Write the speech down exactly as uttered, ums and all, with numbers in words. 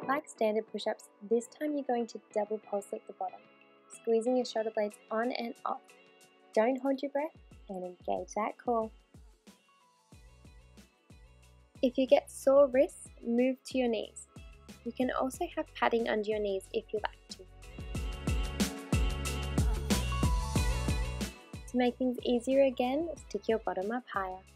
Like standard push-ups, this time you're going to double pulse at the bottom, squeezing your shoulder blades on and off. Don't hold your breath and engage that core. If you get sore wrists, move to your knees. You can also have padding under your knees if you like to. To make things easier again, stick your bottom up higher.